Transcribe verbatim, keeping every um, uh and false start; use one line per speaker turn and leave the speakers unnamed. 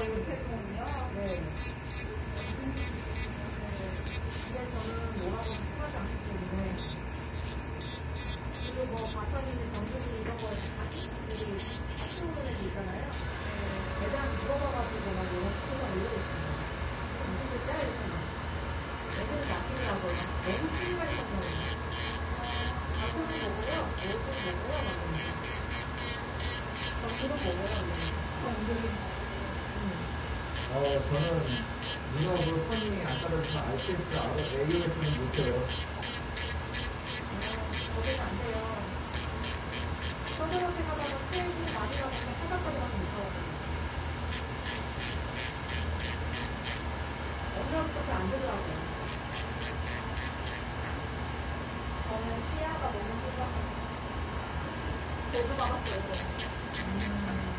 요새는요. 네. 근데 저는 뭐라고 생각하지 않기 때문에. 그리고 뭐 바텀이나 정수리 이런 거 같이 우리 학교는 애들 있잖아요. 애들한테 물어봐가지고 막 이런 스토리가 올리고 있어요. 정수리 짜야 되잖아. 애들은 맡기더라고요. 너무 심하게 생각해요. 바텀도 먹어요. 옷도 먹어요. 정수도 먹어요.
어, 저는 문어그 선이 안 따라서 알테스 알아 에이에스는 못해요.
거기는 안 돼요. 서울학교 가다가 트레이닝 많이 가보면 사각거리밖에 못 가거든요. 어려움밖에 안 되더라고요. 저는 시야가 너무 좁아서 저도 가봤어요. 음.